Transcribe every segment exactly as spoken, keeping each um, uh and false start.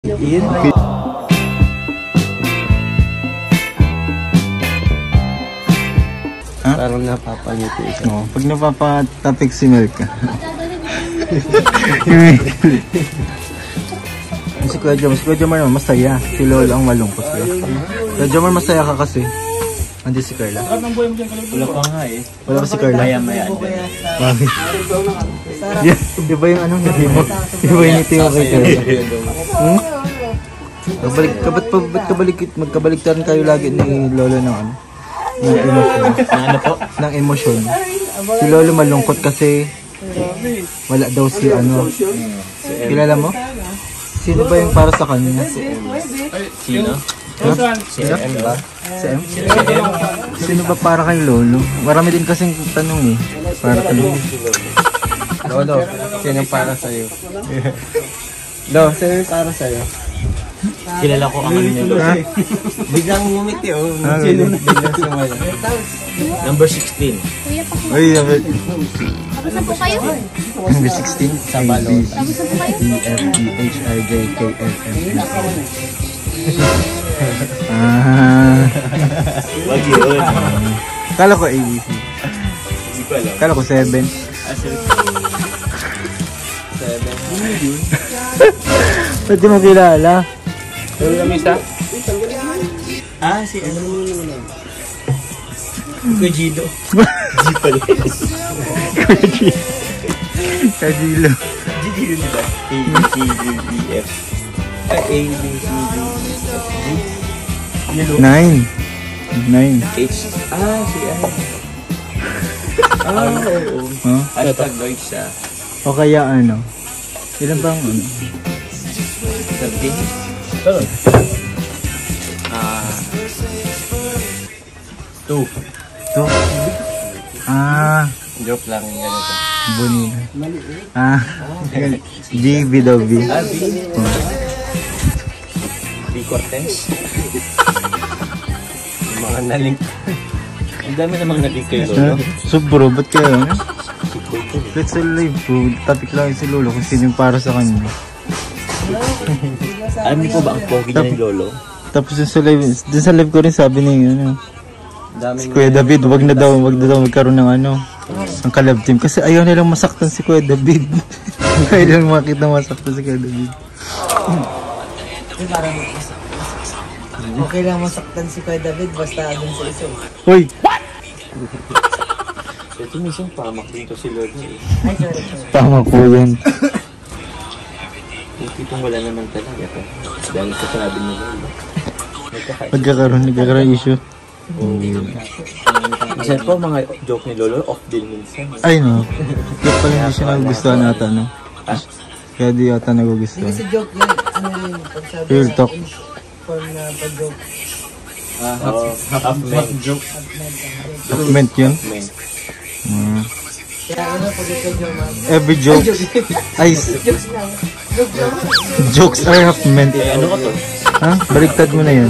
Ian. Ha? Parang napapangiti siya. Oo, pag napapatapik si Melka. Si Kuya Jomar, si Kuya Jomar naman masaya. Si Lolo ang malungkot. Kuya Jomar masaya ka kasi. Andiyan si Carla. Wala pa nga eh. Wala pa si Carla. Maya-maya. Bakit? Iba yung anong ngiti mo. Iba yung ngiti mo kay Carla. Hmm? Kabalik, kabat pa, ba't kabalik, magkabaliktaran kayo lagi ni Lolo ng ano? Ng emosyon. Ng ano po? Ng emosyon. Si Lolo malungkot kasi wala daw si ano. Kilala mo? Sino ba yung para sa kanya? Sino? Ha? Si M ba? Si M? Sino ba para kay Lolo? Marami din kasing tanong eh. Para kay Lolo. Lolo, sino para sa'yo? Lo, sino yung para sa'yo? Kilala ko ang ano niya, Lolo. Biglang ngumiti oh. Sino na biglang sumaya? Number sixteen. Ay, number Tapos na po kayo? number sixteen. Sa balon. Tapos na po kayo? E, F, G, H, I, J, K, L, M, N, O. Ah. Wag yun. Kala ko A B C. Hindi ko alam. Kala ko seven. Seven. Ba't di mo kilala? Lolo na misa? Ah, si ano? Kujido. G pala. Kajilo. G dito diba? A, B, C, D, E, F. A, B, C, D, G. Yellow. Nine. Nine. H. Ah, si ano? Ah, oo. Huh? Hashtag Lloyd siya. O kaya ano? Ilan bang ano? Thirteen? Sorry. Ah. Two. Two. Ah. Joke lang yung ganito. Bonita. Ah. D, B daw B. Ah, B. B Cortez. Yung mga nalink. Ang dami namang nalink kayo, Lolo. So bro, ba't kaya ano? Let's say live bro. Topic lang si Lolo kung sino yung para sa kanya. Alam niyo po ba ang pogi niya ni Lolo? Tapos yung sa live, dun sa live ko rin sabi niya ano. Daming Si Kuya David, wag na daw, wag na daw magkaroon ng ano, ng collab team. Kasi ayaw nilang masaktan si Kuya David. Ayaw nilang makita masaktan si Kuya David. Okay lang masaktan si Kuya David basta dun sa iso. Hoy! ito minsan pamak dito si Lolo eh. Ay, sorry. sorry. Tama po yan. Yung tipong wala naman talaga ito. Dahil sa sinabi ni Lolo. Nagkakaisip. Magkakaroon, nagkakaroon issue. Minsan po mga joke ni Lolo off din minsan. Ay no. Kaya pala hindi siya nagugustuhan ata no. Kaya di ata nagugustuhan. Kasi joke yun. Ano yun? Pagsabi Real na talk. in form na pag-joke. Ah, half half joke. Document yun. Men. Hmm. Kaya ano pag ikaw joke man. Every joke. Ay, Jokes lang. Joke lang. jokes are half meant. Eh ano ko to? Ha? Baliktad mo na yun.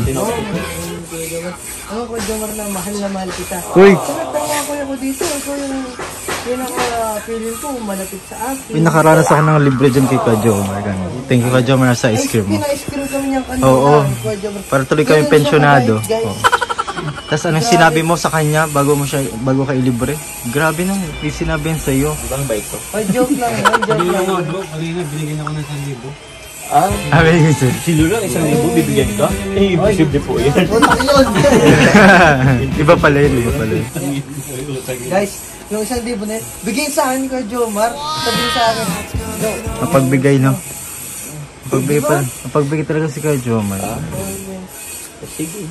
Ako Kuya Jomar na mahal na mahal kita. Uy! Nagtawa ko ako dito. Ikaw yung pinaka-feeling ko malapit sa akin. May nakaranas ako ng libre dyan kay Kuya Jomar. Thank you Kuya Jomar sa ice cream mo. Pina-ice cream kami niyang kanina. Oo. Kuya Jomar. Para tuloy kami pensionado. Oo. Tapos anong sinabi mo sa kanya bago mo siya bago ka ilibre? Grabe na, may sinabi yan sa'yo. Di ba ang bait ko? Ay, joke lang. Ay, joke lang. Ah, Ah, very good, sir. si Lolo ang isang libo bibigyan ka? Eh, imposible po yan. Utak yun. Iba pala yun, iba pala yun. Guys, yung isang libo na yun, bigay sa akin Kuya Jomar. Sabihin sa akin. Go. Napagbigay, no? Napagbigay pala. Napagbigay talaga si Kuya Jomar. Sige.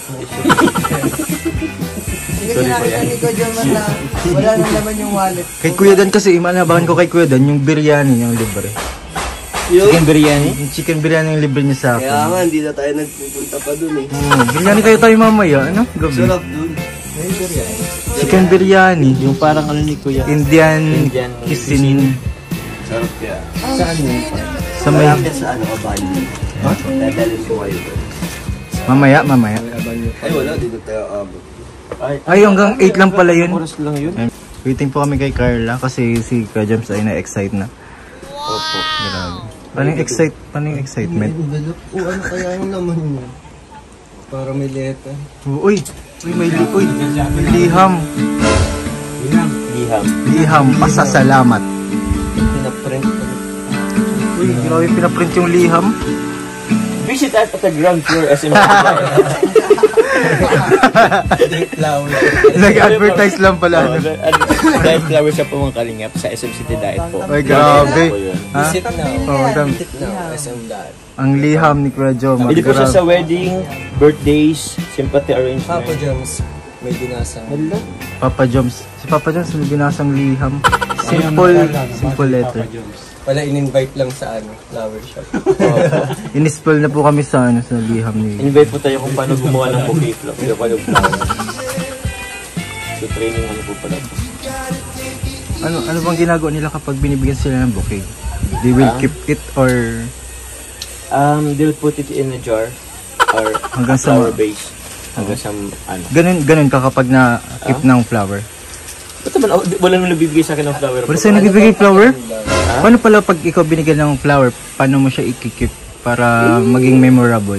Kasi nakita ni Kuya Jomar na wala nang laman yung wallet. Kay Kuya Dan kasi, imanabakan ko kay Kuya Dan, yung biryani yung libre. Chicken biryani? Yung chicken biryani yung libre niya sa akin. Kaya nga, hindi na tayo nagpupunta pa dun eh. Oo, biryani kayo tayo mamaya, ano? Gabi. Sarap dun. Chicken biryani. Yung parang ano ni Kuya? Indian, Indian cuisine. Sarap kaya. Saan yun? Sa may... Malapit sa ano, Abali. Ha? Dadalhin ko kayo dun. Mamaya, mamaya. Ay, wala, di na tayo abot. Ay, hanggang eight lang pala yun. Oras lang yun. Waiting po kami kay Carla kasi si Kuya James ay na-excite na. Opo. Grabe. Paano yung excite, paano yung excitement? Envelope. O ano kaya yung laman niya? Para may letter. Uy, uy, may li uy, liham. Liham. Liham, pasasalamat. Pinaprint ko. Uy, grabe pinaprint yung liham. Visit at the ground floor S M C. Flower. Nag-advertise lang pala. Diet flower siya po mga kalingap sa S M City Diet po. Ay, grabe. Ha? Visit now. Oh, madam. Visit now. S M Dad. Ang liham ni Kuya Jomar. Hindi po siya grabe. sa wedding, birthdays, sympathy arrangement. Papa Jones. May binasa. Papa Joms. Si Papa Joms may binasang liham. Simple, simple letter. Wala in-invite lang sa ano, flower shop. Inispell na po kami sa ano sa liham ni. Invite po tayo kung paano gumawa ng bouquet flower. Kaya paano flower. So training ano po pala po. Ano ano bang ginagawa nila kapag binibigyan sila ng bouquet? They will Ah. keep it or Um, they'll put it in a jar or Hanggang a sa- flower base. Hanggang sa ano. ganun ganun ka kapag na keep ng flower? Ba't naman, oh, wala nang nabibigay sa akin ng flower. Wala sa'yo nagbibigay flower? Paano pala pag ikaw binigyan ng flower, paano mo siya ikikip para maging memorable?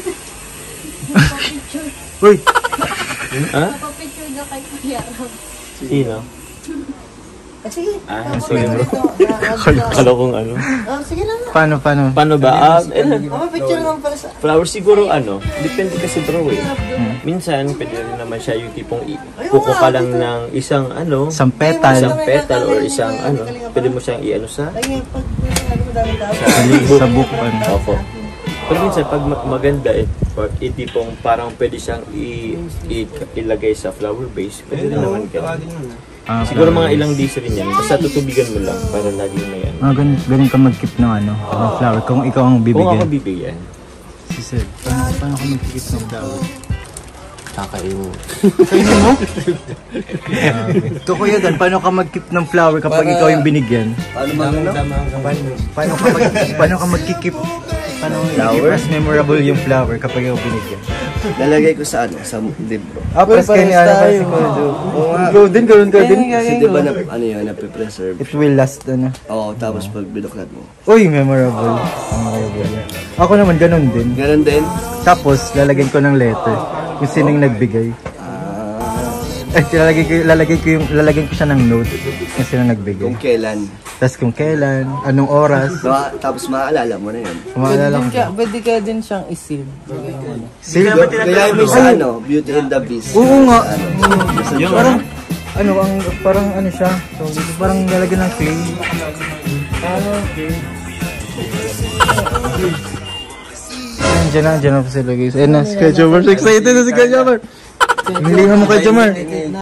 Uy! Ha? Papapicture na kay Kuya Rob. Sino? Ah, sige. Ah, sorry bro. Kala- Kala kong ano. Ah, sige na nga. Paano, paano? Paano ba? Ah, eh, Mama, picture naman pala sa... flower siguro ano, depende kasi bro eh. Minsan, pwede rin naman siya yung tipong i- kuko ka lang ng isang ano, Isang petal. isang petal or isang ano, pwede mo siyang i-ano sa Ay, pag ano madaming tao. Sa book, ano. Opo. Pero minsan, pag ma- maganda eh, pag itipong parang pwede siyang i- i- ilagay sa flower base, pwede rin naman ganun. Ah, Siguro mga ilang days rin yan, basta tutubigan mo lang para lagi may ano. Ah, ganun, ganun ka mag-keep ng ano, ng flower. Kung ikaw ang Kung ako bibigyan. bibigyan, Si Sir, paano, paano ka mag-keep ng flower? kakain mo. Ito Kuya Dan, paano ka mag-keep ng flower kapag Para- ikaw yung binigyan? Paano ba ano? Paano ka mag paano ka mag-keep? Paano i-keep as memorable yung flower kapag ikaw binigyan? Lalagay ko sa ano, sa libro. Ah, pares kayo ni Ana kasi ko. Oo nga. Ikaw din, ganoon ka din. Kasi di ba na, ano yun, napipreserve. It will last, ano. Oo, tapos pag binuklat mo. Uy, memorable. Memorable. Ako naman, ganun din. Ganon din. Tapos, lalagyan ko ng letter. Kung sino yung nagbigay. Ay, lalagay ko, lalagay ko yung, lalagyan ko siya ng note. Kung sino nagbigay. Kung kailan. Tapos kung kailan, anong oras. Ma- tapos maaalala mo na yun. Maalala ko. Pwede ka din siyang isil. Seal. Kaya mo sa ano, Beauty and the Beast. Oo nga. Sa Yung parang, ano, ang, parang ano siya. So, dito parang lalagyan ng clay. Ah, okay. Ayan, dyan na, dyan na po sila guys. Ayan na, si Kuya Jomar. Excited na si Kuya Jomar. Hindi mo kay Jomar.